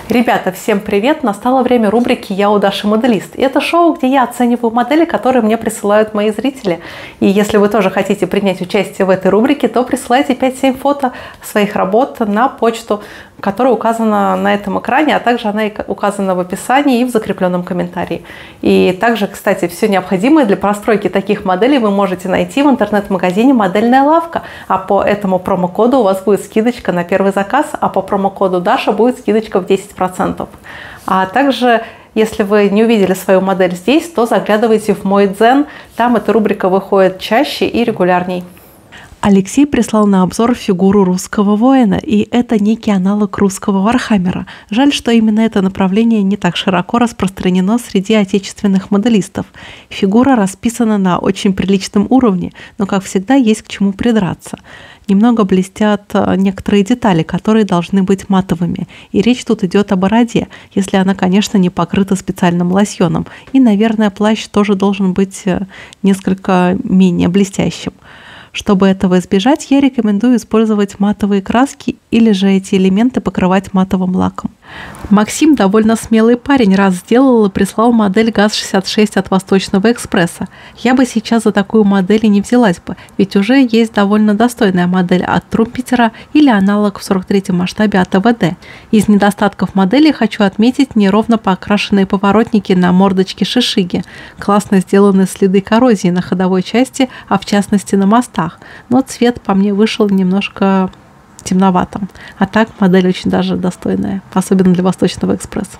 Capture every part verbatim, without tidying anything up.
Ребята, всем привет! Настало время рубрики «Я у Даши моделист». И это шоу, где я оцениваю модели, которые мне присылают мои зрители. И если вы тоже хотите принять участие в этой рубрике, то присылайте пять-семь фото своих работ на почту, которая указана на этом экране, а также она указана в описании и в закрепленном комментарии. И также, кстати, все необходимое для постройки таких моделей вы можете найти в интернет-магазине «Модельная лавка». А по этому промокоду у вас будет скидочка на первый заказ, а по промокоду Даша будет скидочка в десять процентов. А также, если вы не увидели свою модель здесь, то заглядывайте в мой дзен, там эта рубрика выходит чаще и регулярней. Алексей прислал на обзор фигуру русского воина, и это некий аналог русского вархаммера. Жаль, что именно это направление не так широко распространено среди отечественных моделистов. Фигура расписана на очень приличном уровне, но, как всегда, есть к чему придраться. Немного блестят некоторые детали, которые должны быть матовыми. И речь тут идет о бороде, если она, конечно, не покрыта специальным лосьоном. И, наверное, плащ тоже должен быть несколько менее блестящим. Чтобы этого избежать, я рекомендую использовать матовые краски или же эти элементы покрывать матовым лаком. Максим довольно смелый парень, раз сделал и прислал модель ГАЗ шестьдесят шесть от Восточного экспресса. Я бы сейчас за такую модель и не взялась бы, ведь уже есть довольно достойная модель от Трумпетера или аналог в сорок третьем масштабе от АВД. Из недостатков модели хочу отметить неровно покрашенные поворотники на мордочке шишиги. Классно сделаны следы коррозии на ходовой части, а в частности на мостах. Но цвет по мне вышел немножко темноватым. А так модель очень даже достойная, особенно для Восточного экспресса.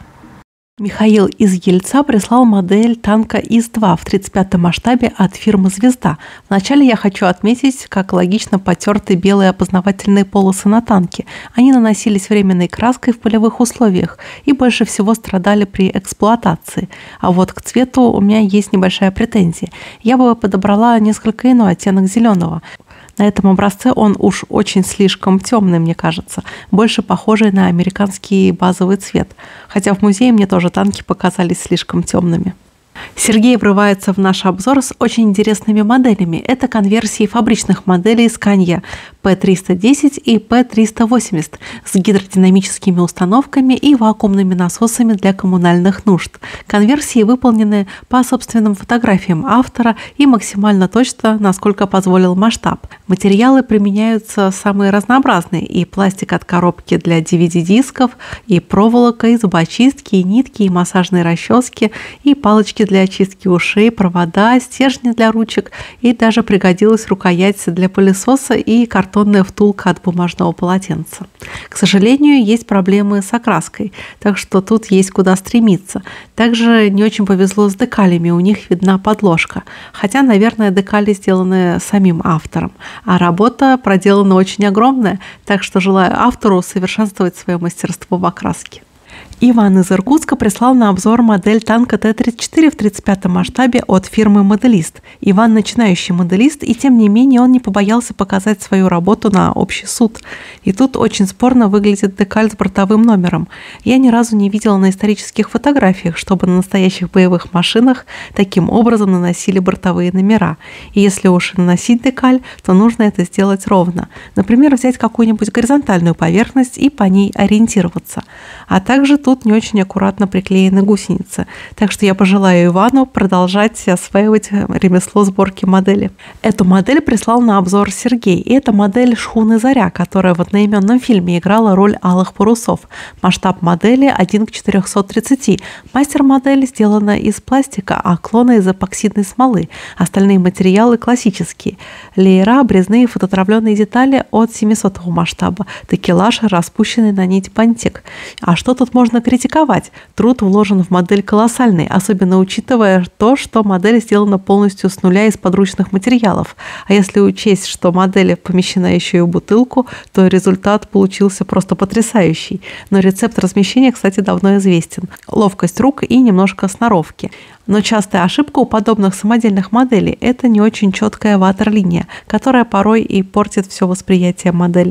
Михаил из Ельца прислал модель танка ИС два в тридцать пятом масштабе от фирмы «Звезда». Вначале я хочу отметить, как логично потерты белые опознавательные полосы на танке. Они наносились временной краской в полевых условиях и больше всего страдали при эксплуатации. А вот к цвету у меня есть небольшая претензия. Я бы подобрала несколько иной оттенок зеленого. На этом образце он уж очень слишком темный, мне кажется, больше похожий на американский базовый цвет. Хотя в музее мне тоже танки показались слишком темными. Сергей врывается в наш обзор с очень интересными моделями. Это конверсии фабричных моделей Scania П триста десять и П триста восемьдесят с гидродинамическими установками и вакуумными насосами для коммунальных нужд. Конверсии выполнены по собственным фотографиям автора и максимально точно, насколько позволил масштаб. Материалы применяются самые разнообразные: и пластик от коробки для ди ви ди-дисков, и проволока, и зубочистки, и нитки, и массажные расчески, и палочки для очистки ушей, провода, стержни для ручек, и даже пригодилась рукоять для пылесоса и картонная втулка от бумажного полотенца. К сожалению, есть проблемы с окраской, так что тут есть куда стремиться. Также не очень повезло с декалями, у них видна подложка, хотя, наверное, декали сделаны самим автором, а работа проделана очень огромная, так что желаю автору совершенствовать свое мастерство в окраске. Иван из Иркутска прислал на обзор модель танка Т тридцать четыре в тридцать пятом масштабе от фирмы «Моделист». Иван начинающий моделист, и тем не менее он не побоялся показать свою работу на общий суд. И тут очень спорно выглядит декаль с бортовым номером. Я ни разу не видела на исторических фотографиях, чтобы на настоящих боевых машинах таким образом наносили бортовые номера. И если уж наносить декаль, то нужно это сделать ровно. Например, взять какую-нибудь горизонтальную поверхность и по ней ориентироваться. А также тут не очень аккуратно приклеены гусеницы. Так что я пожелаю Ивану продолжать осваивать ремесло сборки модели. Эту модель прислал на обзор Сергей. И это модель шхуны «Заря», которая в одноименном фильме играла роль алых парусов. Масштаб модели один к четырёмстам тридцати. Мастер-модель сделана из пластика, а клона из эпоксидной смолы. Остальные материалы классические. Леера, обрезные фототравленные детали от семисотого масштаба. Такелаж, распущенный на нить бантик. А что тут можно критиковать? Труд вложен в модель колоссальный, особенно учитывая то, что модель сделана полностью с нуля из подручных материалов. А если учесть, что модель помещена еще и в бутылку, то результат получился просто потрясающий. Но рецепт размещения, кстати, давно известен. Ловкость рук и немножко сноровки. Но частая ошибка у подобных самодельных моделей – это не очень четкая ватерлиния, которая порой и портит все восприятие модели.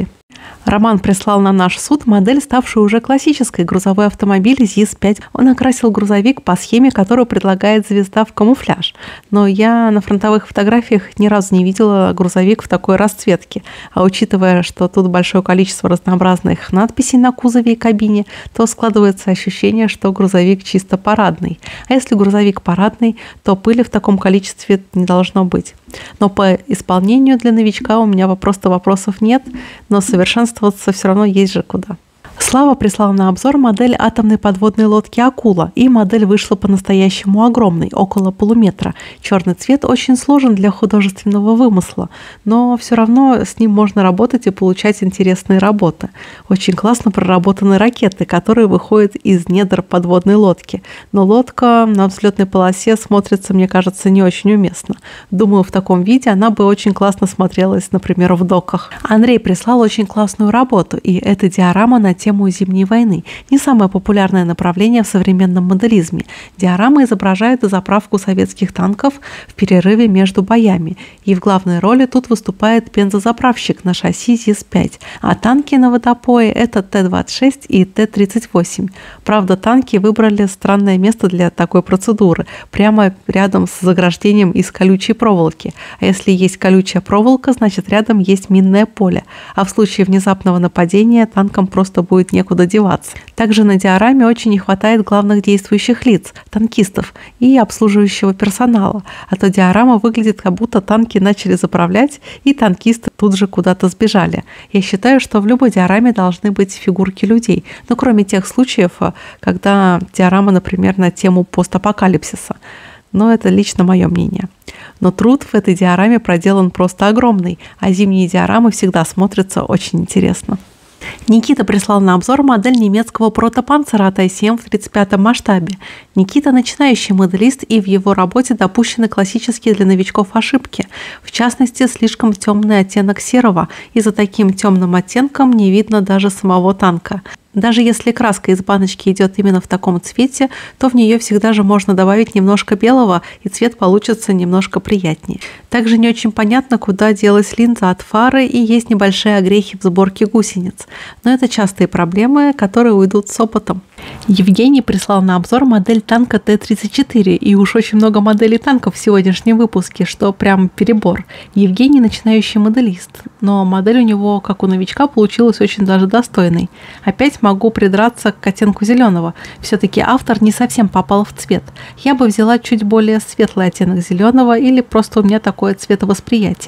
Роман прислал на наш суд модель, ставшую уже классической, грузовой автомобиль зис пять. Он окрасил грузовик по схеме, которую предлагает звезда в камуфляж. Но я на фронтовых фотографиях ни разу не видела грузовик в такой расцветке. А учитывая, что тут большое количество разнообразных надписей на кузове и кабине, то складывается ощущение, что грузовик чисто парадный. А если грузовик парадный, то пыли в таком количестве не должно быть. Но по исполнению для новичка у меня просто вопросов нет, но совершенствоваться все равно есть же куда. Слава прислал на обзор модель атомной подводной лодки «Акула», и модель вышла по-настоящему огромной, около полуметра. Черный цвет очень сложен для художественного вымысла, но все равно с ним можно работать и получать интересные работы. Очень классно проработаны ракеты, которые выходят из недр подводной лодки. Но лодка на взлетной полосе смотрится, мне кажется, не очень уместно. Думаю, в таком виде она бы очень классно смотрелась, например, в доках. Андрей прислал очень классную работу, и это диорама на тему Зимней войны. Не самое популярное направление в современном моделизме. Диорама изображает заправку советских танков в перерыве между боями. И в главной роли тут выступает бензозаправщик на шасси зис пять. А танки на водопое – это Т двадцать шесть и Т тридцать восемь. Правда, танки выбрали странное место для такой процедуры. Прямо рядом с заграждением из колючей проволоки. А если есть колючая проволока, значит рядом есть минное поле. А в случае внезапного нападения танкам просто будет будет некуда деваться. Также на диораме очень не хватает главных действующих лиц, танкистов и обслуживающего персонала. А то диорама выглядит, как будто танки начали заправлять, и танкисты тут же куда-то сбежали. Я считаю, что в любой диораме должны быть фигурки людей. Но кроме тех случаев, когда диорама, например, на тему постапокалипсиса. Но это лично мое мнение. Но труд в этой диораме проделан просто огромный, а зимние диорамы всегда смотрятся очень интересно. Никита прислал на обзор модель немецкого протопанцера Т семь в тридцать пятом масштабе. Никита – начинающий моделист, и в его работе допущены классические для новичков ошибки. В частности, слишком темный оттенок серого, и за таким темным оттенком не видно даже самого танка. Даже если краска из баночки идет именно в таком цвете, то в нее всегда же можно добавить немножко белого, и цвет получится немножко приятнее. Также не очень понятно, куда делась линза от фары, и есть небольшие огрехи в сборке гусениц. Но это частые проблемы, которые уйдут с опытом. Евгений прислал на обзор модель танка Т тридцать четыре, и уж очень много моделей танков в сегодняшнем выпуске, что прям перебор. Евгений – начинающий моделист, но модель у него, как у новичка, получилась очень даже достойной. Опять могу придраться к оттенку зеленого. Все-таки автор не совсем попал в цвет. Я бы взяла чуть более светлый оттенок зеленого, или просто у меня такое цветовосприятие.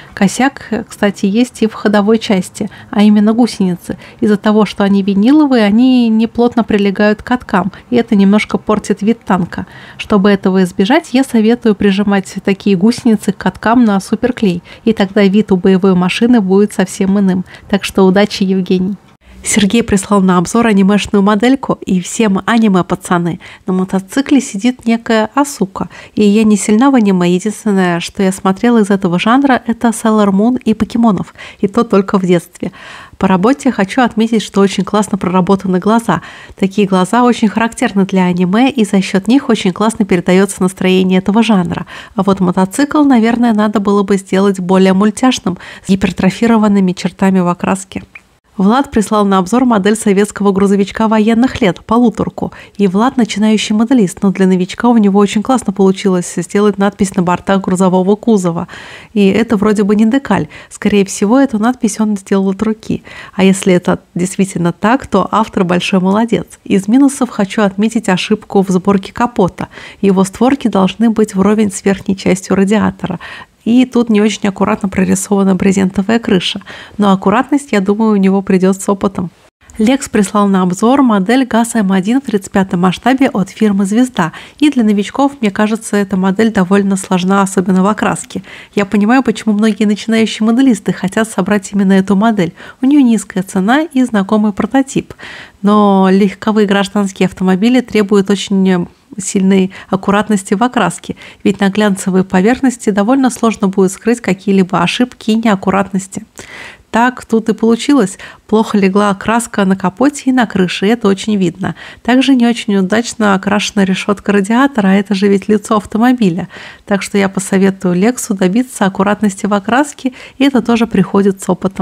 Косяк, кстати, есть и в ходовой части, а именно гусеницы. Из-за того, что они виниловые, они не плотно прилегают к каткам, и это немножко портит вид танка. Чтобы этого избежать, я советую прижимать такие гусеницы к каткам на суперклей, и тогда вид у боевой машины будет совсем иным. Так что удачи, Евгений! Сергей прислал на обзор анимешную модельку, и все мы аниме-пацаны. На мотоцикле сидит некая Асука, и я не сильна в аниме. Единственное, что я смотрела из этого жанра, это Sailor Moon и покемонов, и то только в детстве. По работе хочу отметить, что очень классно проработаны глаза. Такие глаза очень характерны для аниме, и за счет них очень классно передается настроение этого жанра. А вот мотоцикл, наверное, надо было бы сделать более мультяшным, с гипертрофированными чертами в окраске. Влад прислал на обзор модель советского грузовичка военных лет, полуторку. И Влад начинающий моделист, но для новичка у него очень классно получилось сделать надпись на бортах грузового кузова. И это вроде бы не декаль. Скорее всего, эту надпись он сделал от руки. А если это действительно так, то автор большой молодец. Из минусов хочу отметить ошибку в сборке капота. Его створки должны быть вровень с верхней частью радиатора. И тут не очень аккуратно прорисована брезентовая крыша. Но аккуратность, я думаю, у него придет с опытом. Лекс прислал на обзор модель ГАЗ М один в тридцать пятом масштабе от фирмы «Звезда». И для новичков, мне кажется, эта модель довольно сложна, особенно в окраске. Я понимаю, почему многие начинающие моделисты хотят собрать именно эту модель. У нее низкая цена и знакомый прототип. Но легковые гражданские автомобили требуют очень сильной аккуратности в окраске, ведь на глянцевой поверхности довольно сложно будет скрыть какие-либо ошибки и неаккуратности. Так тут и получилось. Плохо легла краска на капоте и на крыше, и это очень видно. Также не очень удачно окрашена решетка радиатора, а это же ведь лицо автомобиля. Так что я посоветую Лексу добиться аккуратности в окраске, и это тоже приходит с опытом.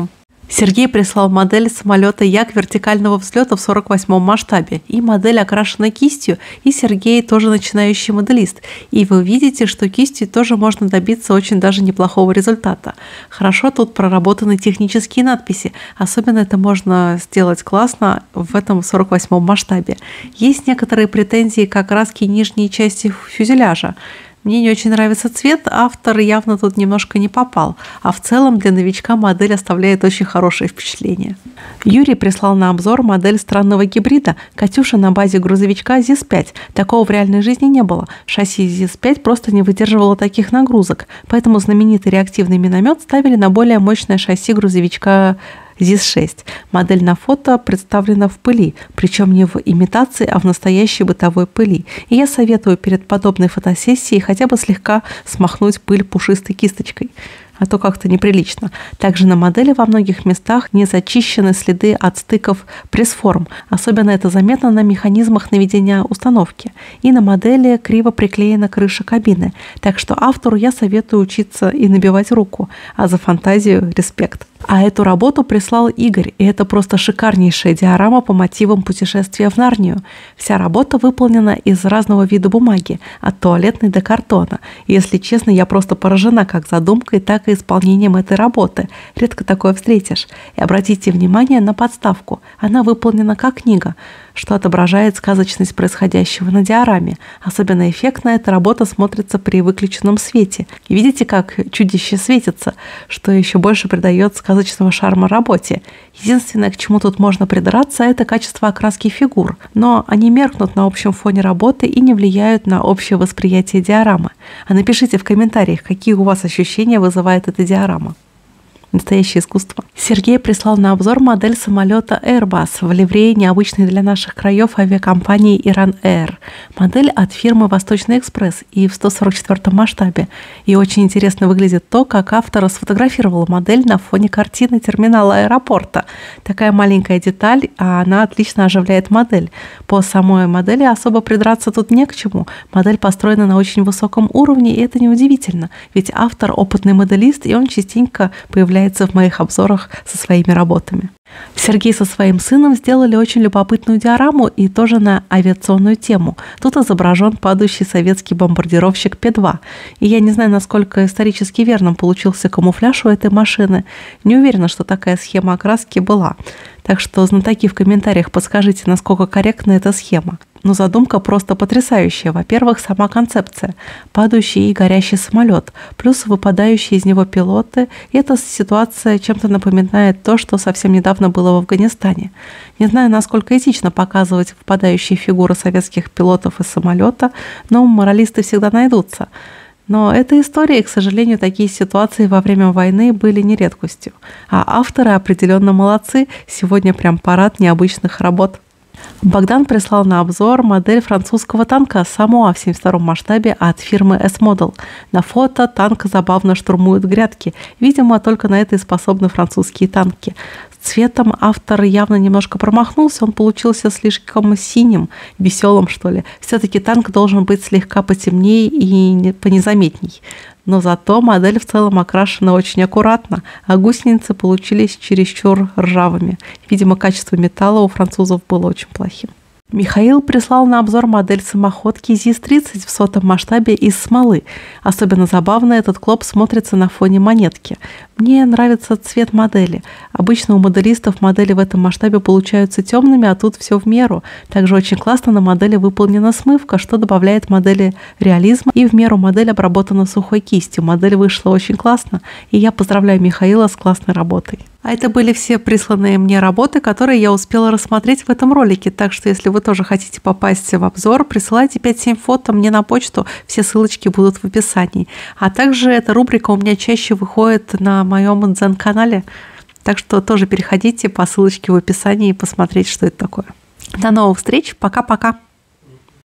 Сергей прислал модель самолета Як вертикального взлета в сорок восьмом масштабе и модель, окрашена кистью, и Сергей тоже начинающий моделист. И вы видите, что кистью тоже можно добиться очень даже неплохого результата. Хорошо тут проработаны технические надписи, особенно это можно сделать классно в этом сорок восьмом масштабе. Есть некоторые претензии к окраске нижней части фюзеляжа. Мне не очень нравится цвет, автор явно тут немножко не попал, а в целом для новичка модель оставляет очень хорошее впечатление. Юрий прислал на обзор модель странного гибрида «Катюша» на базе грузовичка ЗИС пять. Такого в реальной жизни не было. Шасси ЗИС пять просто не выдерживало таких нагрузок, поэтому знаменитый реактивный миномет ставили на более мощное шасси грузовичка ЗИС шесть. Модель на фото представлена в пыли, причем не в имитации, а в настоящей бытовой пыли. И я советую перед подобной фотосессией хотя бы слегка смахнуть пыль пушистой кисточкой, а то как-то неприлично. Также на модели во многих местах не зачищены следы от стыков пресс-форм. Особенно это заметно на механизмах наведения установки. И на модели криво приклеена крыша кабины. Так что автору я советую учиться и набивать руку. А за фантазию респект. А эту работу прислал Игорь, и это просто шикарнейшая диорама по мотивам путешествия в Нарнию. Вся работа выполнена из разного вида бумаги, от туалетной до картона. И, если честно, я просто поражена как задумкой, так и исполнением этой работы. Редко такое встретишь. И обратите внимание на подставку. Она выполнена как книга, что отображает сказочность происходящего на диораме. Особенно эффектно эта работа смотрится при выключенном свете. И видите, как чудище светится, что еще больше придает сказочного шарма работе. Единственное, к чему тут можно придраться, это качество окраски фигур. Но они меркнут на общем фоне работы и не влияют на общее восприятие диорамы. А напишите в комментариях, какие у вас ощущения вызывает эта диорама. Настоящее искусство. Сергей прислал на обзор модель самолета Airbus в ливрее необычной для наших краев авиакомпании Iran Air. Модель от фирмы Восточный экспресс и в сто сорок четвёртом масштабе. И очень интересно выглядит то, как автор сфотографировал модель на фоне картины терминала аэропорта. Такая маленькая деталь, а она отлично оживляет модель. По самой модели особо придраться тут не к чему. Модель построена на очень высоком уровне, и это неудивительно, ведь автор опытный моделист, и он частенько появляется в моих обзорах со своими работами. Сергей со своим сыном сделали очень любопытную диораму и тоже на авиационную тему. Тут изображен падающий советский бомбардировщик Пэ два. И я не знаю, насколько исторически верным получился камуфляж у этой машины. Не уверена, что такая схема окраски была. Так что, знатоки, в комментариях подскажите, насколько корректна эта схема. Но задумка просто потрясающая. Во-первых, сама концепция. Падающий и горящий самолет. Плюс выпадающие из него пилоты. И эта ситуация чем-то напоминает то, что совсем недавно было в Афганистане. Не знаю, насколько этично показывать впадающие фигуры советских пилотов из самолета, но моралисты всегда найдутся. Но это история, и, к сожалению, такие ситуации во время войны были не редкостью. А авторы определенно молодцы. Сегодня прям парад необычных работ. Богдан прислал на обзор модель французского танка Самуа в семьдесят втором масштабе от фирмы S-Model. На фото танк забавно штурмует грядки. Видимо, только на это и способны французские танки. С цветом автор явно немножко промахнулся, он получился слишком синим, веселым, что ли. Все-таки танк должен быть слегка потемнее и понезаметней. Но зато модель в целом окрашена очень аккуратно, а гусеницы получились чересчур ржавыми. Видимо, качество металла у французов было очень плохим. Михаил прислал на обзор модель самоходки ЗИС тридцать в сотом масштабе из смолы. Особенно забавно этот клоп смотрится на фоне монетки. Мне нравится цвет модели. Обычно у моделистов модели в этом масштабе получаются темными, а тут все в меру. Также очень классно на модели выполнена смывка, что добавляет модели реализма. И в меру модель обработана сухой кистью. Модель вышла очень классно, и я поздравляю Михаила с классной работой. А это были все присланные мне работы, которые я успела рассмотреть в этом ролике. Так что, если вы тоже хотите попасть в обзор, присылайте пять-семь фото мне на почту. Все ссылочки будут в описании. А также эта рубрика у меня чаще выходит на моем дзен-канале. Так что тоже переходите по ссылочке в описании и посмотреть, что это такое. До новых встреч. Пока-пока.